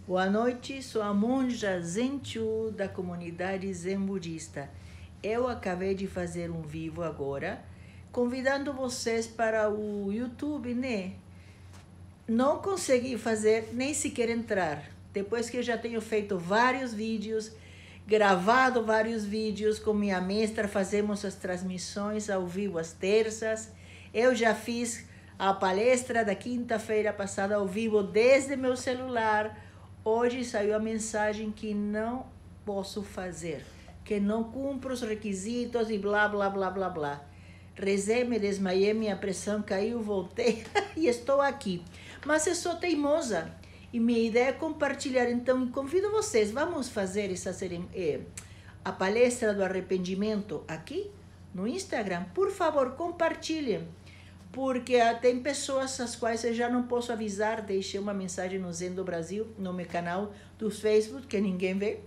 Boa noite, sou a monja Zen Chu da comunidade Zen Budista. Eu acabei de fazer um vivo agora, convidando vocês para o YouTube, né? Não consegui fazer nem sequer entrar. Depois que eu já tenho feito vários vídeos, gravado vários vídeos com minha mestra, fazemos as transmissões ao vivo às terças. Eu já fiz a palestra da quinta-feira passada ao vivo desde meu celular. Hoje saiu a mensagem que não posso fazer, que não cumpro os requisitos e blá, blá, blá, blá, blá. Rezei, me desmaiei, minha pressão caiu, voltei e estou aqui. Mas eu sou teimosa e minha ideia é compartilhar. Então, convido vocês, vamos fazer a palestra do arrependimento aqui no Instagram. Por favor, compartilhem, porque tem pessoas às quais eu já não posso avisar. Deixei uma mensagem no Zen do Brasil, no meu canal do Facebook, que ninguém vê.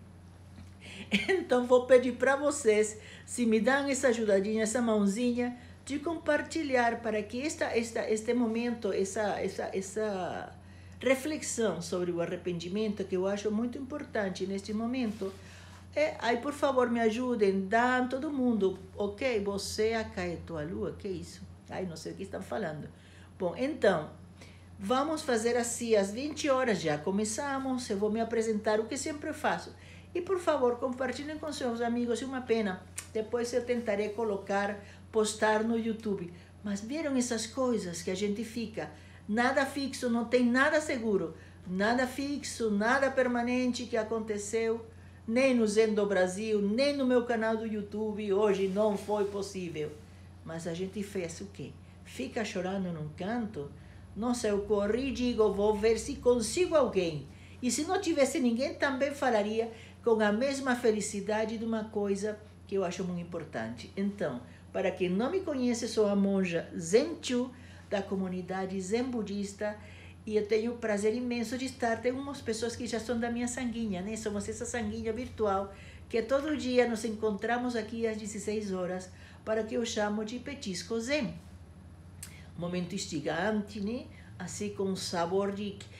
Então vou pedir para vocês, se me dão essa ajudadinha, essa mãozinha, de compartilhar para que este momento, essa reflexão sobre o arrependimento, que eu acho muito importante neste momento, aí por favor me ajudem, dá todo mundo, ok? Você acai tua lua, que isso? Ai, não sei o que estão falando. Bom, então, vamos fazer assim, às 20 horas já começamos, eu vou me apresentar, o que sempre faço. E por favor, compartilhem com seus amigos, é uma pena. Depois eu tentarei postar no YouTube. Mas viram essas coisas que a gente fica? Nada fixo, não tem nada seguro. Nada fixo, nada permanente que aconteceu. Nem no Zen do Brasil, nem no meu canal do YouTube. Hoje não foi possível. Mas a gente fez o quê? Fica chorando num canto? Nossa, eu corri e digo, vou ver se consigo alguém. E se não tivesse ninguém, também falaria com a mesma felicidade de uma coisa que eu acho muito importante. Então, para quem não me conhece, sou a monja Zen Chu, da comunidade Zen Budista, e eu tenho o prazer imenso de estar. Tem umas pessoas que já são da minha sanguinha, né? Somos essa sanguinha virtual, que todo dia nos encontramos aqui às 16 horas, para que eu chamo de petisco Zen. Um momento instigante, né? Assim, com um sabor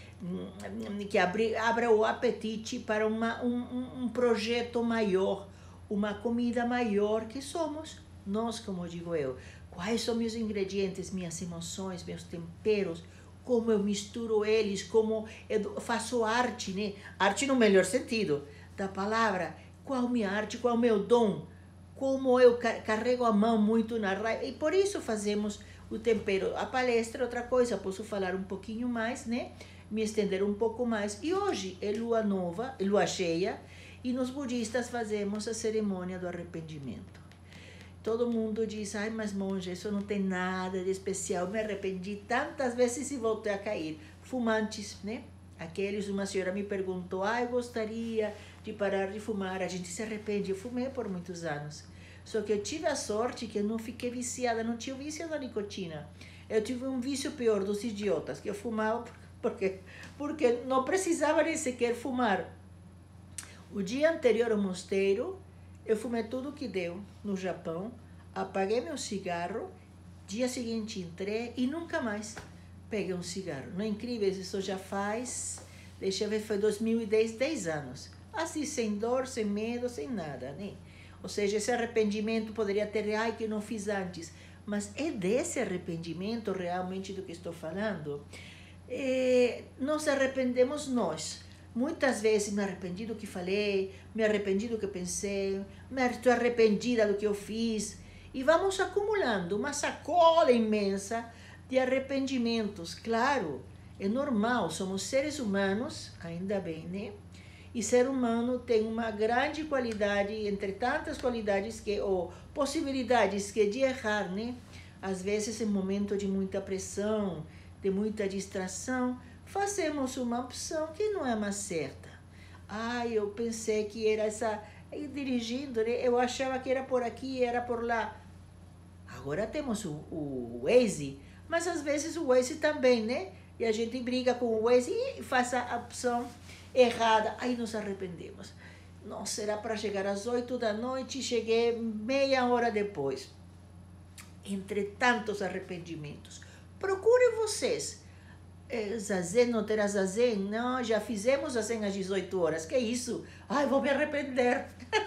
que abra o apetite para um projeto maior, uma comida maior, que somos nós, como digo eu. Quais são meus ingredientes, minhas emoções, meus temperos, como eu misturo eles, como eu faço arte, né? Arte no melhor sentido da palavra. Qual minha arte, qual meu dom, como eu carrego a mão muito na raiva. E por isso fazemos o tempero. A palestra é outra coisa, posso falar um pouquinho mais, né? Me estender um pouco mais. E hoje é lua nova, é lua cheia, e nós budistas fazemos a cerimônia do arrependimento. Todo mundo diz, ai, mas monja, isso não tem nada de especial, me arrependi tantas vezes e voltei a cair. Fumantes, né? Aqueles, uma senhora me perguntou, eu gostaria de parar de fumar, a gente se arrepende. Eu fumei por muitos anos. Só que eu tive a sorte que eu não fiquei viciada, não tinha o vício da nicotina. Eu tive um vício pior dos idiotas, que eu fumava porque não precisava nem sequer fumar. O dia anterior ao mosteiro, eu fumei tudo que deu no Japão, apaguei meu cigarro, dia seguinte entrei e nunca mais peguei um cigarro. Não é incrível? Isso já faz, deixa eu ver, foi 2010, 10 anos. Assim, sem dor, sem medo, sem nada, né? Ou seja, esse arrependimento poderia ter, ai, que eu não fiz antes. Mas é desse arrependimento realmente do que estou falando? Nos arrependemos nós. Muitas vezes me arrependi do que falei, me arrependi do que pensei, estou arrependida do que eu fiz. E vamos acumulando uma sacola imensa de arrependimentos. Claro, é normal, somos seres humanos, ainda bem, né? E ser humano tem uma grande qualidade, entre tantas qualidades ou possibilidades que de errar, né? Às vezes, em momento de muita pressão, de muita distração, fazemos uma opção que não é mais certa. Eu pensei que era essa... E dirigindo, né? Eu achava que era por aqui, era por lá. Agora temos o Waze, mas às vezes o Waze também, né? E a gente briga com o Waze e faz a opção errada, aí nos arrependemos. Nossa, era para chegar às 8 da noite e cheguei meia hora depois. Entre tantos arrependimentos. Procurem vocês Zazen, não terá zazen? Não, já fizemos zazen às 18 horas. Que isso? Ai, vou me arrepender.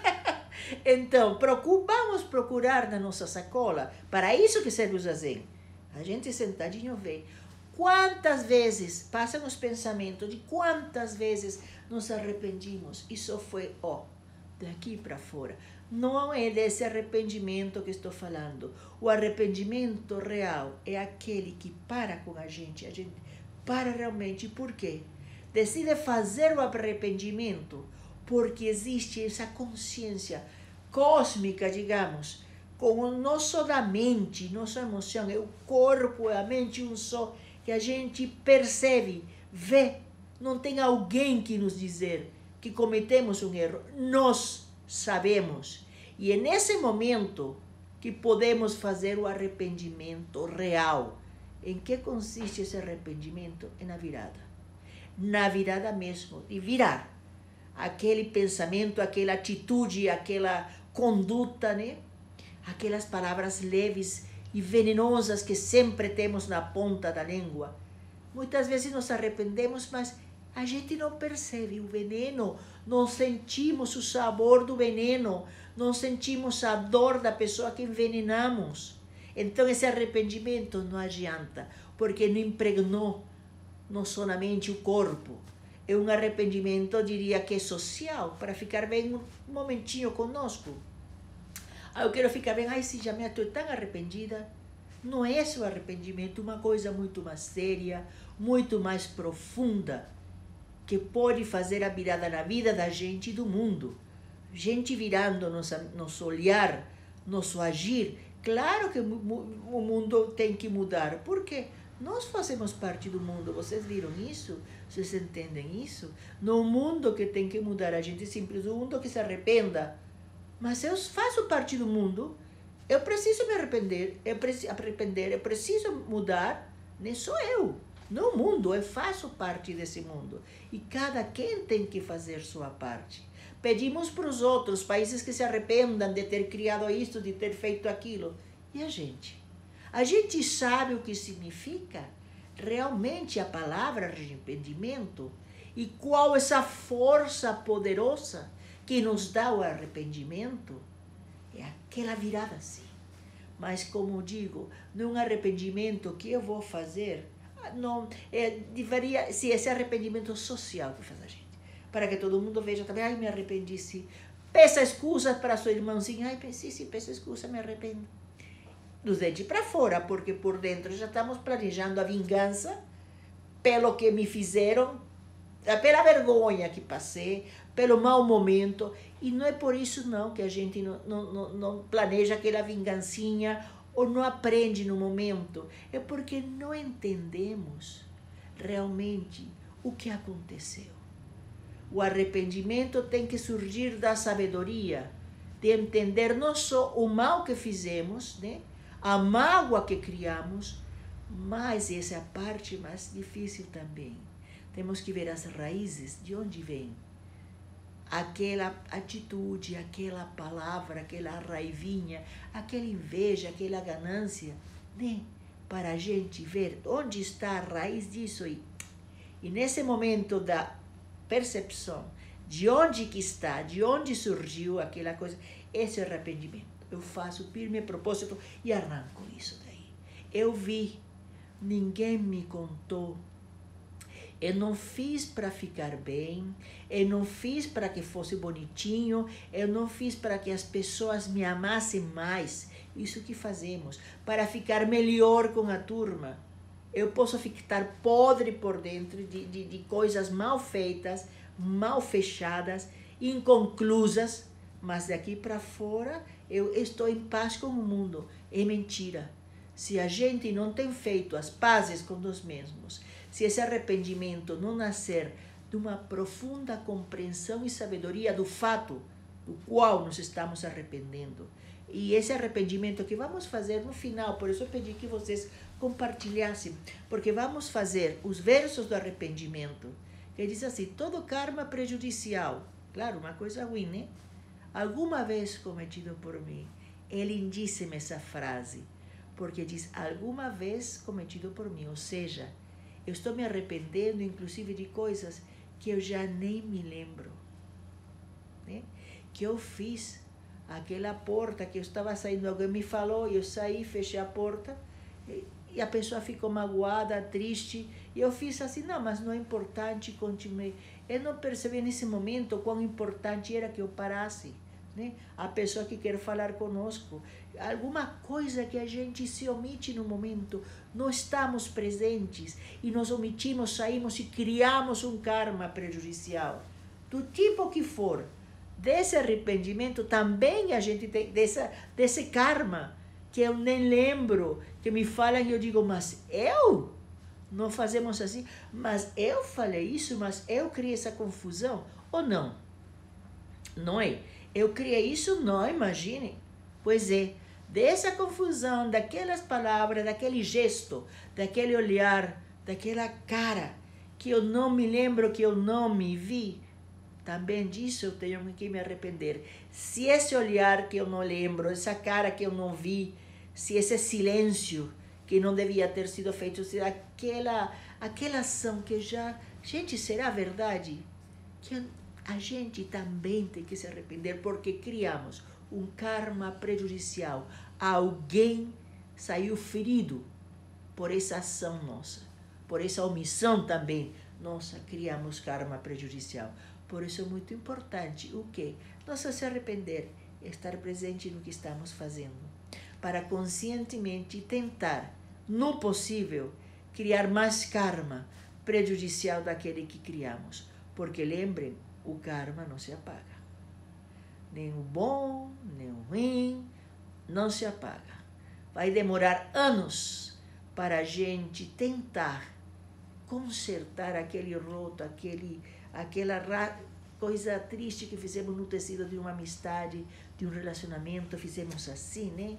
Então, vamos procurar na nossa sacola. Para isso que serve o zazen. A gente sentadinho vê. Quantas vezes passam os pensamentos de quantas vezes nos arrependimos. E só foi, daqui para fora. Não é desse arrependimento que estou falando. O arrependimento real é aquele que para com a gente para realmente. Por quê? Decide fazer o arrependimento porque existe essa consciência cósmica, digamos, com não só da mente, nossa emoção, é o corpo, é a mente um só, que a gente percebe, vê, não tem alguém que nos dizer que cometemos um erro, nós sabemos. E é nesse momento que podemos fazer o arrependimento real. Em que consiste esse arrependimento? É na virada. Na virada mesmo, de virar aquele pensamento, aquela atitude, aquela conduta, né? Aquelas palavras leves e venenosas que sempre temos na ponta da língua. Muitas vezes nos arrependemos, mas a gente não percebe o veneno, não sentimos o sabor do veneno, não sentimos a dor da pessoa que envenenamos. Então esse arrependimento não adianta, porque não impregnou não somente o corpo. É um arrependimento, eu diria que é social, para ficar bem um momentinho conosco. Eu quero ficar bem, sim, já me estou tão arrependida. Não é esse o arrependimento, uma coisa muito mais séria, muito mais profunda, que pode fazer a virada na vida da gente e do mundo. Gente virando nosso olhar, nosso agir. Claro que o mundo tem que mudar. Por quê? Nós fazemos parte do mundo. Vocês viram isso? Vocês entendem isso? No mundo que tem que mudar, a gente simples, o mundo que se arrependa. Mas eu faço parte do mundo. Eu preciso me arrepender. Eu preciso mudar. Nem sou eu. No mundo, eu faço parte desse mundo. E cada quem tem que fazer sua parte. Pedimos para os outros países que se arrependam de ter criado isso, de ter feito aquilo. E a gente? A gente sabe o que significa realmente a palavra arrependimento e qual essa força poderosa que nos dá o arrependimento? É aquela virada assim. Mas como digo, num arrependimento que eu vou fazer, não deveria ser esse arrependimento social que faz a gente. Para que todo mundo veja também, ai, me arrependi, sim. Peça excusas para sua irmãozinha, ai, sim, peço excusa, me arrependo. Dos dentes para fora, porque por dentro já estamos planejando a vingança pelo que me fizeram, pela vergonha que passei, pelo mau momento. E não é por isso não que a gente não planeja aquela vingancinha ou não aprende no momento. É porque não entendemos realmente o que aconteceu. O arrependimento tem que surgir da sabedoria, de entender não só o mal que fizemos, né? A mágoa que criamos, mas essa é a parte mais difícil também. Temos que ver as raízes, de onde vem aquela atitude, aquela palavra, aquela raivinha, aquela inveja, aquela ganância, né? Para a gente ver onde está a raiz disso aí. E nesse momento da percepção de onde que está, de onde surgiu aquela coisa, esse arrependimento. Eu faço firme propósito e arranco isso daí. Eu vi, ninguém me contou. Eu não fiz para ficar bem, eu não fiz para que fosse bonitinho, eu não fiz para que as pessoas me amassem mais. Isso que fazemos, para ficar melhor com a turma. Eu posso ficar podre por dentro de coisas mal feitas, mal fechadas, inconclusas, mas daqui para fora eu estou em paz com o mundo. É mentira. Se a gente não tem feito as pazes com nós mesmos, se esse arrependimento não nascer de uma profunda compreensão e sabedoria do fato do qual nos estamos arrependendo, e esse arrependimento que vamos fazer no final, por isso eu pedi que vocês compartilhassem, porque vamos fazer os versos do arrependimento, que diz assim: todo karma prejudicial, claro, uma coisa ruim, né? Alguma vez cometido por mim. É lindíssima essa frase, porque diz alguma vez cometido por mim, ou seja, Eu estou me arrependendo, inclusive, de coisas que eu já nem me lembro, né? Que eu fiz aquela porta que eu estava saindo, alguém me falou, eu saí, fechei a porta, e a pessoa ficou magoada, triste, e eu fiz assim, não, mas não é importante, continuei. Eu não percebi nesse momento quão importante era que eu parasse, né? A pessoa que quer falar conosco, alguma coisa que a gente se omite no momento, não estamos presentes, e nós omitimos, saímos e criamos um karma prejudicial, do tipo que for. Desse arrependimento também a gente tem, desse karma, que eu nem lembro, que me falam e eu digo, mas eu? Não fazemos assim? Mas eu falei isso, mas eu criei essa confusão? Ou não? Não é? Eu criei isso? Não, imagine. Pois é, dessa confusão, daquelas palavras, daquele gesto, daquele olhar, daquela cara, que eu não me lembro, que eu não me vi, também disso eu tenho que me arrepender. Se esse olhar que eu não lembro, essa cara que eu não vi, se esse silêncio que não devia ter sido feito, se aquela ação que já... Gente, será verdade? Que a gente também tem que se arrepender porque criamos um karma prejudicial. Alguém saiu ferido por essa ação nossa, por essa omissão também. Nossa, criamos karma prejudicial. Por isso é muito importante o quê? Não só se arrepender, estar presente no que estamos fazendo, para conscientemente tentar, no possível, criar mais karma prejudicial daquele que criamos. Porque lembrem, o karma não se apaga. Nem o bom, nem o ruim, não se apaga. Vai demorar anos para a gente tentar consertar aquele roto, aquela coisa triste que fizemos no tecido de uma amizade, de um relacionamento, fizemos assim, né?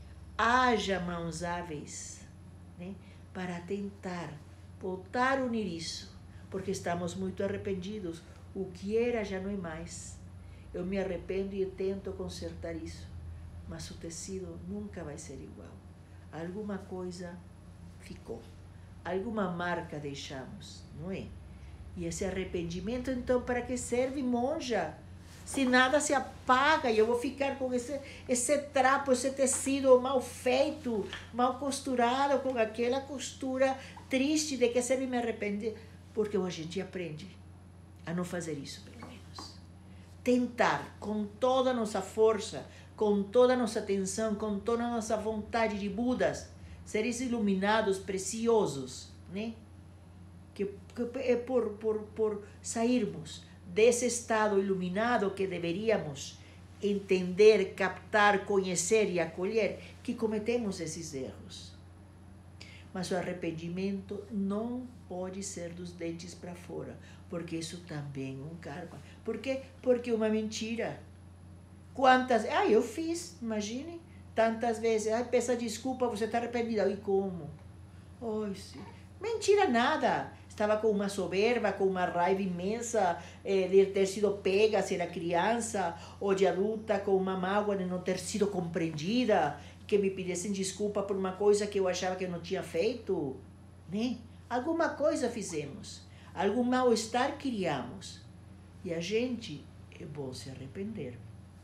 Haja mãos hábeis, né? Para tentar voltar a unir isso, porque estamos muito arrependidos. O que era já não é mais. Eu me arrependo e tento consertar isso, mas o tecido nunca vai ser igual. Alguma coisa ficou, alguma marca deixamos, não é? E esse arrependimento, então, para que serve, monja? Se nada se apaga e eu vou ficar com esse trapo, esse tecido mal feito, mal costurado, com aquela costura triste, de que serve me arrepender? Porque a gente aprende a não fazer isso, pelo menos. Tentar, com toda a nossa força, com toda a nossa atenção, com toda a nossa vontade de Budas, seres iluminados, preciosos, né? Que é por sairmos desse estado iluminado que deveríamos entender, captar, conhecer e acolher, que cometemos esses erros. Mas o arrependimento não pode ser dos dentes para fora, porque isso também é um karma. Por quê? Porque é uma mentira. Quantas... eu fiz, imagine, tantas vezes. Peça desculpa, você está arrependida. E como? Sim. Mentira nada. Estava com uma soberba, com uma raiva imensa de ter sido pega, se era criança ou de adulta, com uma mágoa de não ter sido compreendida, que me pedissem desculpa por uma coisa que eu achava que eu não tinha feito, né? Alguma coisa fizemos, algum mal-estar criamos, e a gente é bom se arrepender.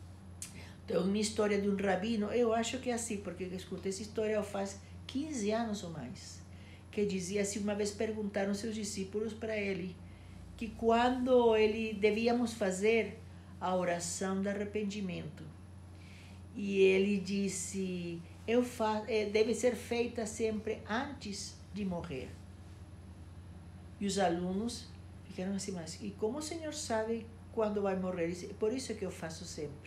Tem uma história de um rabino, eu acho que é assim, porque eu escutei essa história faz 15 anos ou mais, que dizia assim, uma vez perguntaram seus discípulos para ele, que quando devíamos fazer a oração de arrependimento, e ele disse, deve ser feita sempre antes de morrer. E os alunos ficaram assim, mas e como o senhor sabe quando vai morrer? Ele disse, por isso que eu faço sempre.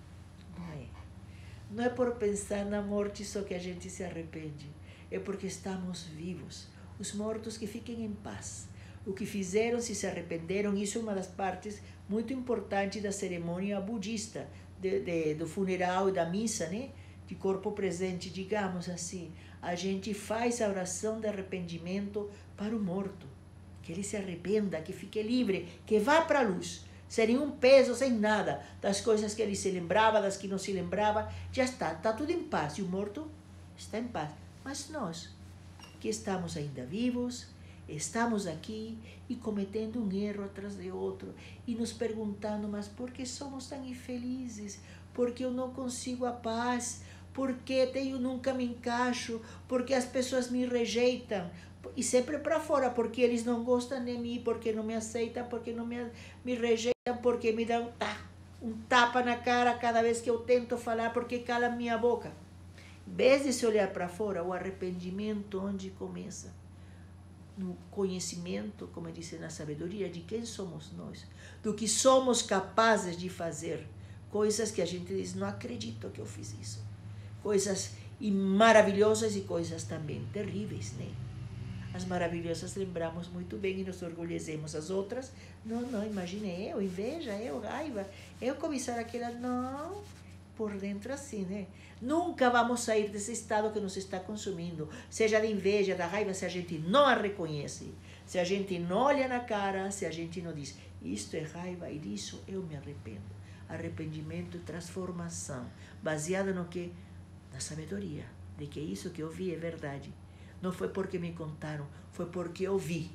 Não é por pensar na morte só que a gente se arrepende. É porque estamos vivos. Os mortos que fiquem em paz. O que fizeram, se arrependeram, isso é uma das partes muito importantes da cerimônia budista, do funeral e da missa, né? De corpo presente, digamos assim. A gente faz a oração de arrependimento para o morto. Que ele se arrependa, que fique livre, que vá para a luz. Sem um peso, sem nada. Das coisas que ele se lembrava, das que não se lembrava. Já está tudo em paz. E o morto está em paz. Mas nós, que estamos ainda vivos, Estamos aqui e cometendo um erro atrás de outro e nos perguntando, mas por que somos tão infelizes? Por que eu não consigo a paz? Por que eu nunca me encaixo? Por que as pessoas me rejeitam? E sempre para fora, porque eles não gostam de mim, porque não me aceitam, porque não me rejeitam, porque me dão um tapa na cara cada vez que eu tento falar, porque cala minha boca. Em vez de se olhar para fora, o arrependimento onde começa? No conhecimento, como eu disse, na sabedoria de quem somos nós, do que somos capazes de fazer, coisas que a gente diz, não acredito que eu fiz isso, coisas maravilhosas e coisas também terríveis, né? As maravilhosas lembramos muito bem e nos orgulhecemos, as outras, não, imagine eu, inveja, eu, raiva, eu cobiçar aquela, não, por dentro assim, né? Nunca vamos sair desse estado que nos está consumindo, seja da inveja, da raiva, se a gente não a reconhece, se a gente não olha na cara, se a gente não diz, isto é raiva e disso eu me arrependo. Arrependimento e transformação, baseada no que? Na sabedoria, de que isso que eu vi é verdade. Não foi porque me contaram, foi porque eu vi.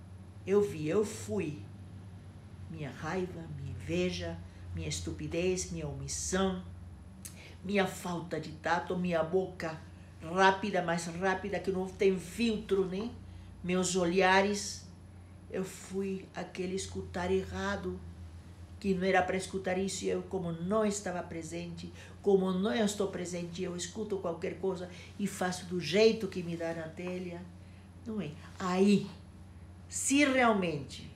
Eu fui. Minha raiva, minha inveja, minha estupidez, minha omissão, minha falta de tato, minha boca rápida, mais rápida, que não tem filtro, né? Meus olhares, eu fui aquele escutar errado, que não era para escutar isso, e eu, como não estava presente, como não estou presente, eu escuto qualquer coisa e faço do jeito que me dá na telha. Não é? Aí, se realmente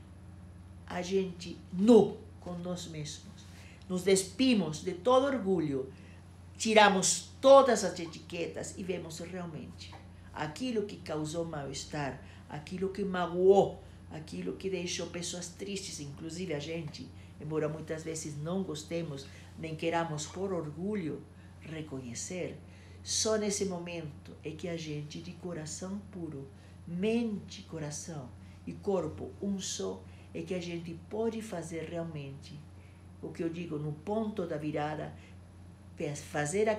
a gente, com nós mesmos, nos despimos de todo orgulho, tiramos todas as etiquetas e vemos realmente aquilo que causou mal-estar, aquilo que magoou, aquilo que deixou pessoas tristes, inclusive a gente, embora muitas vezes não gostemos, nem queramos por orgulho reconhecer, só nesse momento é que a gente, de coração puro, mente, coração e corpo um só, é que a gente pode fazer realmente o que eu digo no ponto da virada, fazer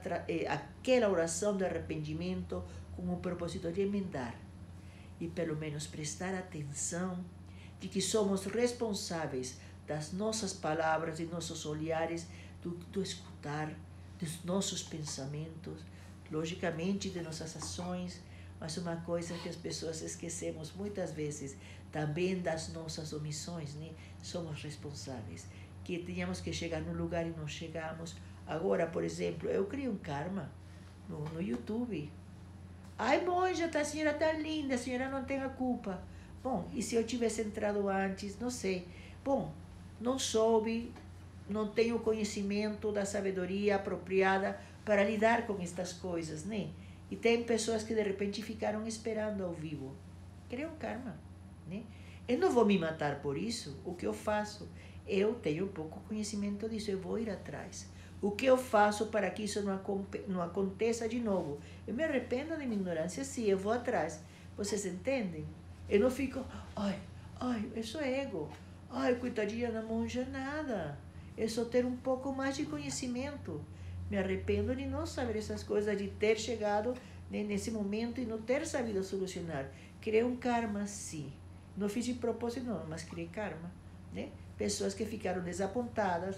aquela oração de arrependimento com o propósito de emendar e pelo menos prestar atenção de que somos responsáveis das nossas palavras e nossos olhares, do escutar, dos nossos pensamentos, logicamente de nossas ações, mas uma coisa que as pessoas esquecemos muitas vezes, também das nossas omissões, né? Somos responsáveis, que tínhamos que chegar no lugar e não chegamos. Agora, por exemplo, eu criei um karma no YouTube. Ai, monja, a senhora tá linda, a senhora não tem a culpa. Bom, e se eu tivesse entrado antes, não sei. Bom, não soube, não tenho conhecimento da sabedoria apropriada para lidar com estas coisas, né? E tem pessoas que de repente ficaram esperando ao vivo. Criei um karma, né? Eu não vou me matar por isso. O que eu faço? Eu tenho pouco conhecimento disso, eu vou ir atrás. O que eu faço para que isso não aconteça de novo? Eu me arrependo da minha ignorância, sim, eu vou atrás. Vocês entendem? Eu não fico, ai, eu sou ego. Ai, coitadinha da monja, nada. É só ter um pouco mais de conhecimento. Me arrependo de não saber essas coisas, de ter chegado nesse momento e não ter sabido solucionar. Criei um karma, sim. Não fiz de propósito, não, mas criei karma, né? Pessoas que ficaram desapontadas.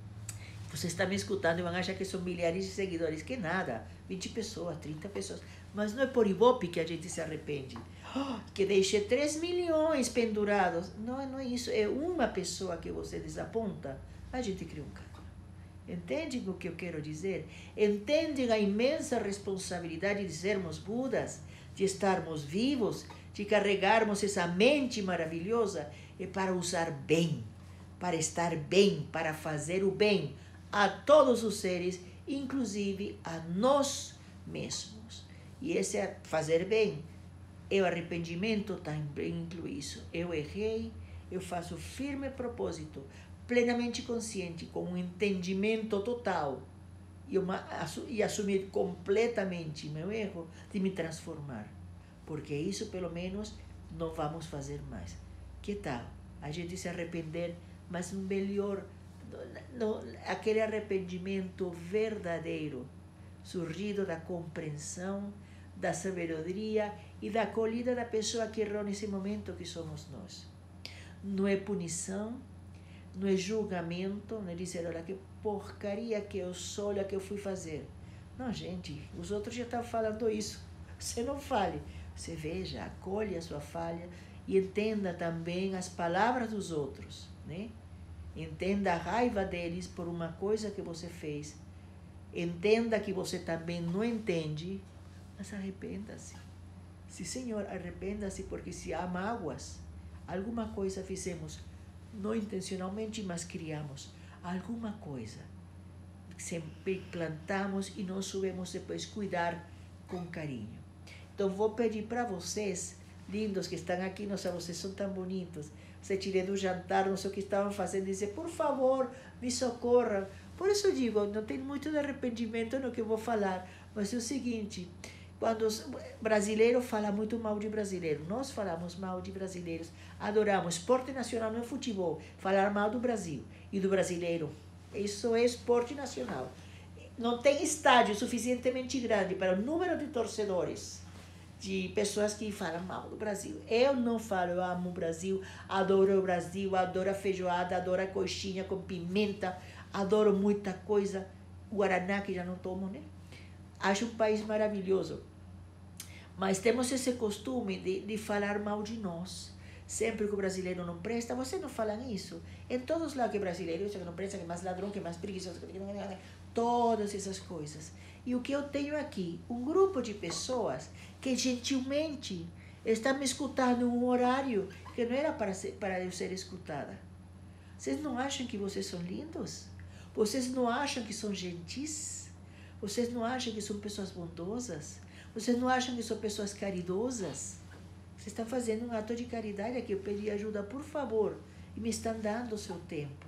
Você está me escutando e vão achar que são milhares de seguidores. Que nada, 20 pessoas, 30 pessoas. Mas não é por ibope que a gente se arrepende. Oh, que deixei 3 milhões pendurados. Não é isso. É uma pessoa que você desaponta. A gente cria um karma. Entende o que eu quero dizer? Entende a imensa responsabilidade de sermos Budas, de estarmos vivos, de carregarmos essa mente maravilhosa e para usar bem, para estar bem, para fazer o bem a todos os seres, inclusive a nós mesmos. E esse é fazer bem. E o arrependimento também inclui isso. Eu errei, eu faço firme propósito, plenamente consciente, com um entendimento total e assumir completamente meu erro, de me transformar. Porque isso, pelo menos, não vamos fazer mais. Que tal? A gente se arrepender, mas melhor, aquele arrependimento verdadeiro, surgido da compreensão da sabedoria e da acolhida da pessoa que errou nesse momento, que somos nós. Não é punição, não é julgamento, não é dizer, olha que porcaria que eu sou, olha que eu fui fazer. Não, gente, os outros já estão falando isso. Você não fale, você veja, acolhe a sua falha e entenda também as palavras dos outros, né? Entenda a raiva deles por uma coisa que você fez. Entenda que você também não entende, mas arrependa-se. Sim, Senhor, arrependa-se, porque se há mágoas, alguma coisa fizemos, não intencionalmente, mas criamos alguma coisa. Sempre plantamos e não soubemos depois cuidar com carinho. Então, vou pedir para vocês, lindos que estão aqui, nossa, vocês são tão bonitos. Você tirei do jantar, não sei o que estavam fazendo, dizer, por favor, me socorram. Por isso eu digo, não tem muito de arrependimento no que eu vou falar, mas é o seguinte, quando os brasileiros falam muito mal de brasileiro, nós falamos mal de brasileiros, adoramos, esporte nacional não é futebol, falar mal do Brasil e do brasileiro, isso é esporte nacional. Não tem estádio suficientemente grande para o número de torcedores, de pessoas que falam mal do Brasil. Eu não falo, eu amo o Brasil, adoro a feijoada, adoro a coxinha com pimenta, adoro muita coisa, guaraná que já não tomo, né? Acho um país maravilhoso, mas temos esse costume de falar mal de nós. Sempre que o brasileiro não presta, vocês não falam isso? Em todos lá que brasileiro, isso que não presta, que é mais ladrão, que é mais preguiçoso, todas essas coisas. E o que eu tenho aqui? Um grupo de pessoas que gentilmente estão me escutando em um horário que não era para eu ser escutada. Vocês não acham que vocês são lindos? Vocês não acham que são gentis? Vocês não acham que são pessoas bondosas? Vocês não acham que são pessoas caridosas? Vocês estão fazendo um ato de caridade aqui. Eu pedi ajuda, por favor, e me estão dando o seu tempo.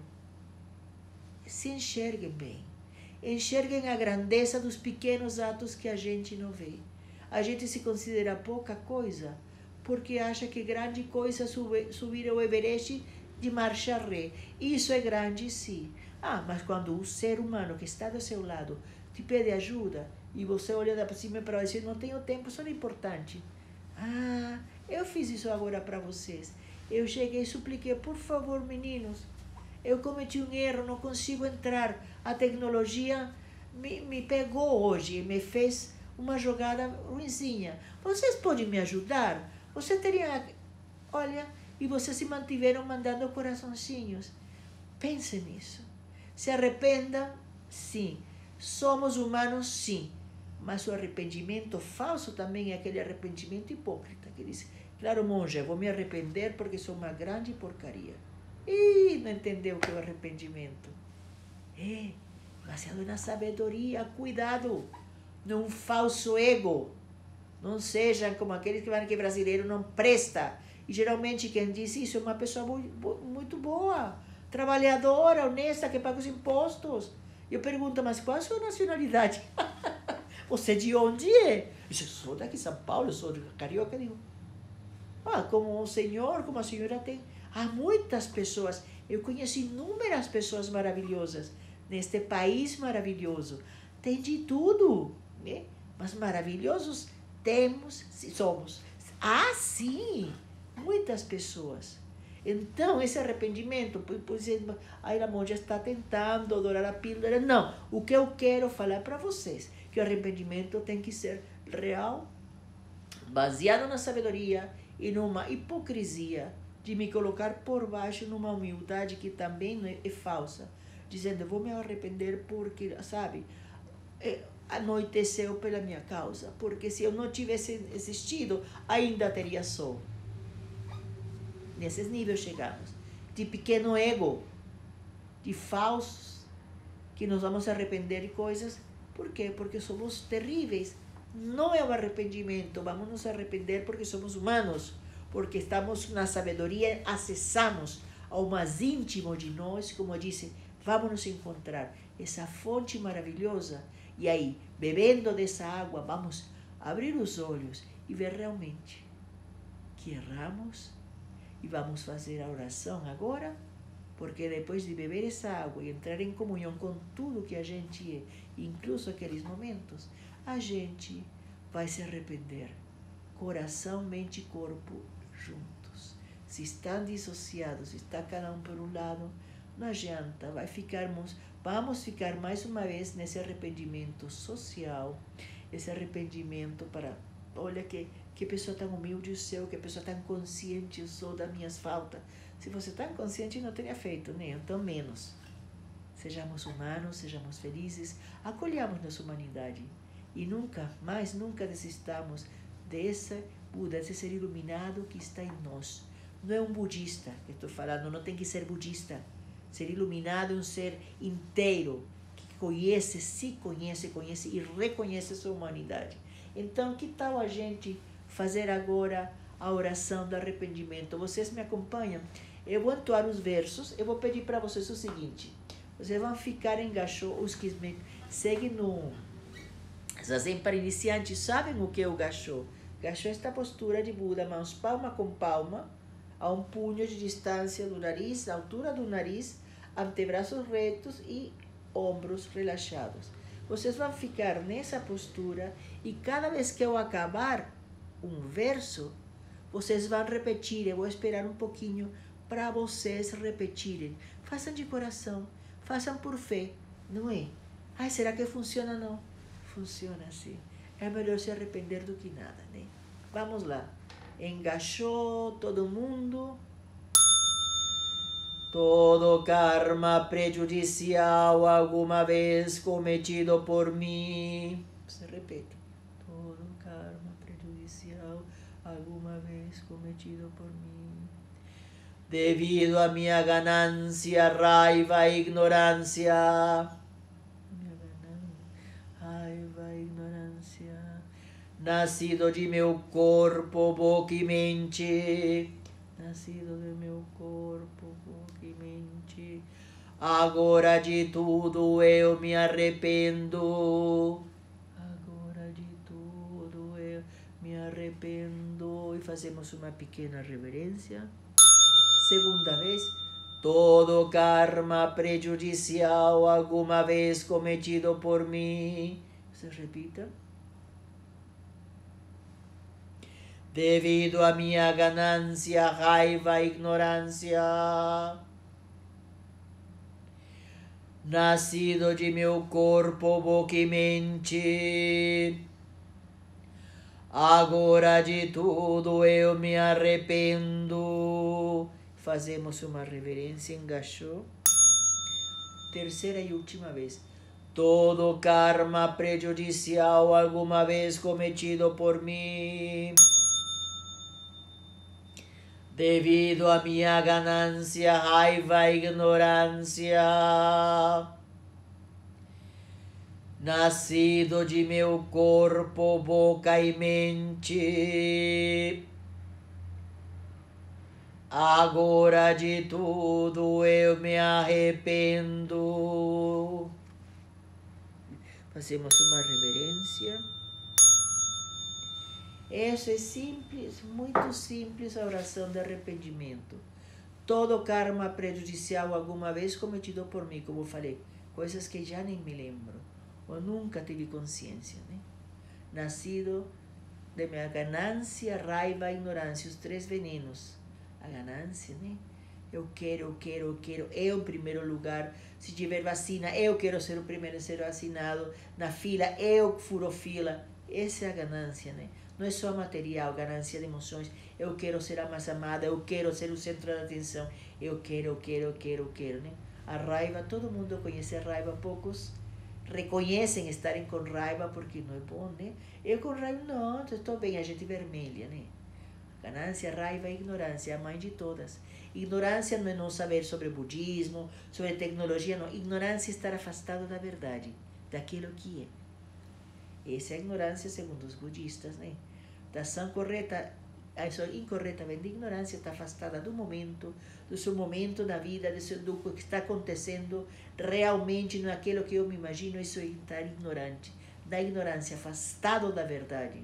Se enxerguem bem. Enxerguem a grandeza dos pequenos atos que a gente não vê. A gente se considera pouca coisa porque acha que grande coisa é subir ao Everest de marcha ré. Isso é grande, sim. Ah, mas quando o ser humano que está do seu lado te pede ajuda e você olha para cima e para baixo e não tenho tempo, isso não é importante. Ah, eu fiz isso agora para vocês. Eu cheguei e supliquei, por favor, meninos, eu cometi um erro, não consigo entrar. A tecnologia me pegou hoje e me fez uma jogada ruinzinha. Vocês podem me ajudar? Você teria... Olha, e vocês se mantiveram mandando coraçõezinhos. Pense nisso. Se arrependa, sim. Somos humanos, sim. Mas o arrependimento falso também é aquele arrependimento hipócrita, que diz, claro, monja, eu vou me arrepender porque sou uma grande porcaria. Ih, não entendeu o que é o arrependimento. É, baseado na sabedoria, cuidado, num falso ego. Não sejam como aqueles que falam que brasileiro não presta. E geralmente quem diz isso é uma pessoa muito boa, trabalhadora, honesta, que paga os impostos. Eu pergunto, mas qual é a sua nacionalidade? Você de onde é? Eu sou daqui de São Paulo, eu sou de carioca. Eu digo, como o senhor, como a senhora tem. Há muitas pessoas, eu conheço inúmeras pessoas maravilhosas neste país maravilhoso. Tem de tudo, né? Mas maravilhosos somos. Ah, sim, muitas pessoas. Então, esse arrependimento, a monja está tentando adorar a pílula. Não, o que eu quero falar para vocês, que o arrependimento tem que ser real, baseado na sabedoria e numa hipocrisia de me colocar por baixo numa humildade que também é falsa, dizendo, eu vou me arrepender porque, sabe, anoiteceu pela minha causa, porque se eu não tivesse existido, ainda teria sol. Nesses níveis chegamos, de pequeno ego, de falsos, que nos vamos arrepender de coisas. Por quê? Porque somos terríveis. Não é o arrependimento, vamos nos arrepender porque somos humanos, porque estamos na sabedoria, acessamos ao mais íntimo de nós, como eu disse, vamos nos encontrar, essa fonte maravilhosa, e aí, bebendo dessa água, vamos abrir os olhos e ver realmente que erramos. E vamos fazer a oração agora, porque depois de beber essa água e entrar em comunhão com tudo que a gente é, incluso aqueles momentos, a gente vai se arrepender. Coração, mente e corpo juntos. Se estão dissociados, se está cada um por um lado, não adianta, vamos ficar mais uma vez nesse arrependimento social, esse arrependimento para, olha que pessoa tão humilde eu sou, que pessoa tão consciente eu sou das minhas faltas. Se você está consciente, não teria feito, né? Então menos. Sejamos humanos, sejamos felizes, acolhamos nossa humanidade e nunca, mais nunca desistamos desse Buda, desse ser iluminado que está em nós. Não é um budista que estou falando, não tem que ser budista. Ser iluminado é um ser inteiro, que conhece, se conhece, conhece e reconhece sua humanidade. Então, que tal a gente fazer agora a oração do arrependimento? Vocês me acompanham? Eu vou entoar os versos, eu vou pedir para vocês o seguinte. Vocês vão ficar em gachô, os que me seguem no Zazen para iniciantes sabem o que é o gachô. Gachô é esta postura de Buda, mãos palma com palma, a um punho de distância do nariz, a altura do nariz, antebraços retos e ombros relaxados. Vocês vão ficar nessa postura e cada vez que eu acabar um verso, vocês vão repetir. Eu vou esperar um pouquinho para vocês repetirem. Façam de coração. Façam por fé, não é? Ai, será que funciona? Não. Funciona assim. É melhor se arrepender do que nada, né? Vamos lá. Engachou todo mundo. Todo karma prejudicial alguma vez cometido por mim. Você repete. Todo karma prejudicial alguma vez cometido por mim. Devido a minha ganância, raiva e ignorância. Raiva e ignorância. Nascido de meu corpo, boca e mente. Nascido de meu corpo, boca e mente. Agora de tudo eu me arrependo. Agora de tudo eu me arrependo. E fazemos uma pequena reverência. Segunda vez, todo karma prejudicial alguma vez cometido por mim. Você repita. Devido a minha ganância, raiva e ignorância, nascido de meu corpo, boca e mente, agora de tudo eu me arrependo. Fazemos uma reverência em gachô. Terceira e última vez. Todo karma prejudicial alguma vez cometido por mim, devido a minha ganância, raiva e ignorância, nascido de meu corpo, boca e mente, agora de tudo eu me arrependo. Fazemos uma reverência. Essa é simples, muito simples a oração de arrependimento. Todo karma prejudicial alguma vez cometido por mim, como eu falei, coisas que já nem me lembro, ou nunca tive consciência, né? Nascido de minha ganância, raiva e ignorância, os três venenos. A ganância, né? Eu quero, eu em primeiro lugar, se tiver vacina, eu quero ser o primeiro a ser vacinado, na fila, eu furo fila. Essa é a ganância, né? Não é só material, ganância de emoções. Eu quero ser a mais amada, eu quero ser o centro da atenção. Eu quero, né? A raiva, todo mundo conhece a raiva, poucos reconhecem estarem com raiva porque não é bom, né? Eu com raiva, não, estou bem, a gente vermelha, né? Ganância, raiva e ignorância, a mãe de todas. Ignorância não é não saber sobre budismo, sobre tecnologia, não. Ignorância é estar afastado da verdade, daquilo que é. Essa é a ignorância segundo os budistas, né? Da ação correta, a ação incorreta vem de ignorância, está afastada do seu momento na vida, do que está acontecendo realmente naquilo que eu me imagino, isso é estar ignorante. Da ignorância, afastado da verdade.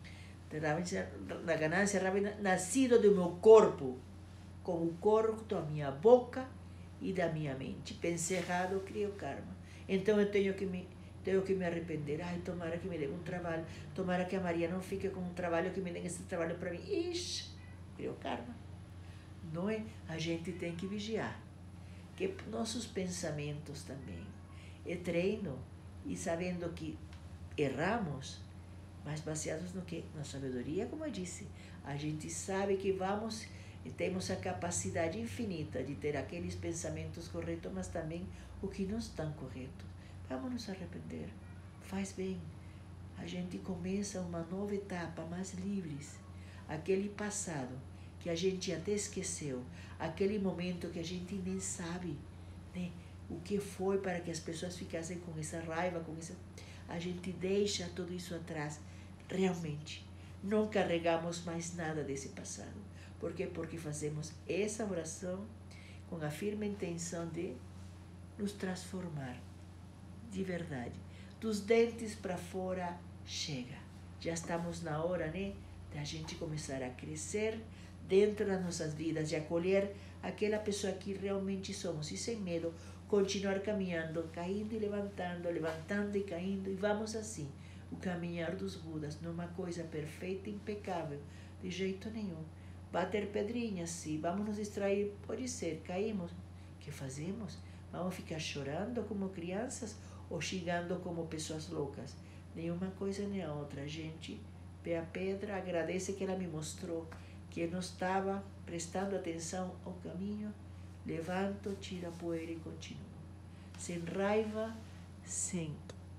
Da ganância, nascido do meu corpo, com o corpo da minha boca e da minha mente. Pensei errado, crio karma. Então eu tenho que tenho que me arrepender. Ai, tomara que me dê um trabalho. Tomara que a Maria não fique com um trabalho, que me dê esse trabalho para mim. Ixi, criou karma. Não é? A gente tem que vigiar. Que nossos pensamentos também. É treino. E sabendo que erramos, mas baseados no que? Na sabedoria, como eu disse. A gente sabe que vamos e temos a capacidade infinita de ter aqueles pensamentos corretos, mas também o que não estão corretos. Vamos nos arrepender. Faz bem. A gente começa uma nova etapa, mais livres. Aquele passado que a gente até esqueceu, aquele momento que a gente nem sabe, né? O que foi para que as pessoas ficassem com essa raiva, com essa... A gente deixa tudo isso atrás. Realmente, não carregamos mais nada desse passado. Por quê? Porque fazemos essa oração com a firme intenção de nos transformar, de verdade. Dos dentes para fora, chega. Já estamos na hora, né, da gente começar a crescer dentro das nossas vidas, de acolher aquela pessoa que realmente somos e sem medo, continuar caminhando, caindo e levantando, levantando e caindo, e vamos assim. O caminhar dos Budas, numa coisa perfeita e impecável, de jeito nenhum. Bater pedrinhas, sim. Vamos nos distrair, pode ser. Caímos, o que fazemos? Vamos ficar chorando como crianças ou xingando como pessoas loucas? Nenhuma coisa nem a outra. A gente vê a pedra, agradece que ela me mostrou que eu não estava prestando atenção ao caminho, levanto, tiro a poeira e continuo. Sem raiva, sem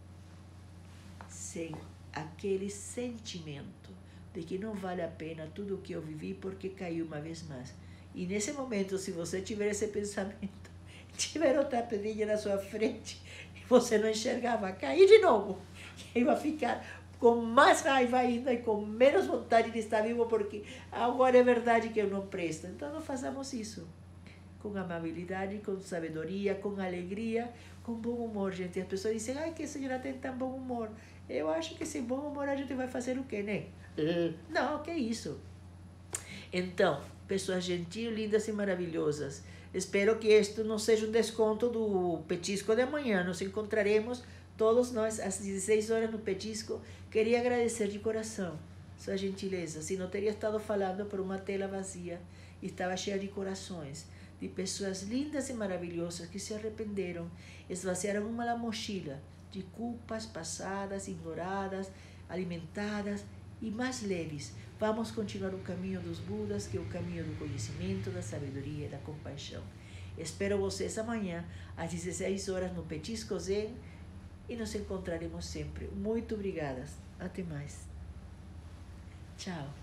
aquele sentimento de que não vale a pena tudo o que eu vivi porque caiu uma vez mais. E nesse momento, se você tiver esse pensamento, tiver outra pedrinha na sua frente e você não enxergava, cair de novo, e vai ficar com mais raiva ainda e com menos vontade de estar vivo porque agora é verdade que eu não presto. Então não façamos isso. Com amabilidade, com sabedoria, com alegria, com bom humor, gente. As pessoas dizem, ai, que a senhora tem tão bom humor. Eu acho que sem bom humor a gente vai fazer o quê, né? Não, que isso. Então, pessoas gentis, lindas e maravilhosas, espero que isto não seja um desconto do petisco de amanhã. Nos encontraremos todos nós às 16 horas no petisco. Queria agradecer de coração sua gentileza. Se não teria estado falando por uma tela vazia, estava cheia de corações, de pessoas lindas e maravilhosas que se arrependeram, esvaziaram uma mochila de culpas passadas, ignoradas, alimentadas e mais leves. Vamos continuar o caminho dos Budas, que é o caminho do conhecimento, da sabedoria e da compaixão. Espero vocês amanhã às 16 horas no Petisco Zen e nos encontraremos sempre. Muito obrigada. Até mais. Tchau.